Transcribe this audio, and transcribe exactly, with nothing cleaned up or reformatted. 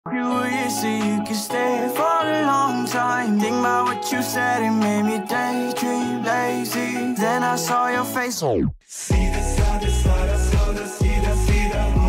You were here so you could stay for a long time. Think about what you said, it made me daydream lazy. Then I saw your face. Oh. See the side, the side, I saw the see the see the